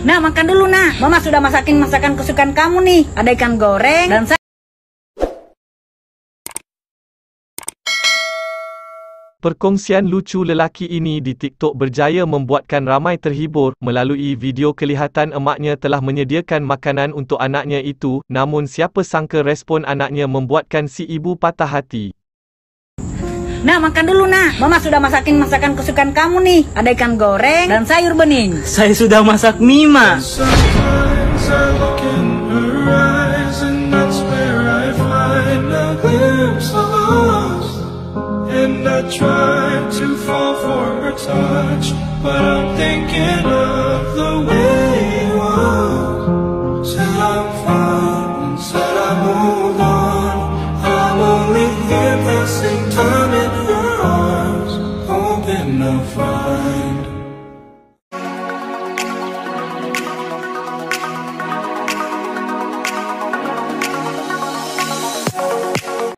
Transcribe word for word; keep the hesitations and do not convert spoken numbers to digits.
Nah, makan dulu, nak. Mama sudah masakin masakan kesukaan kamu nih. Ada ikan goreng dan saya. Perkongsian lucu lelaki ini di TikTok berjaya membuatkan ramai terhibur. Melalui video kelihatan emaknya telah menyediakan makanan untuk anaknya itu, namun siapa sangka respon anaknya membuatkan si ibu patah hati. Nah, makan dulu, nak. Mama sudah masakin masakan kesukaan kamu nih. Ada ikan goreng dan sayur bening. Saya sudah masak mie, Ma. Sometimes I look in her eyes and that's where I find a glimpse of us. And I try to fall for her touch, but I'm thinking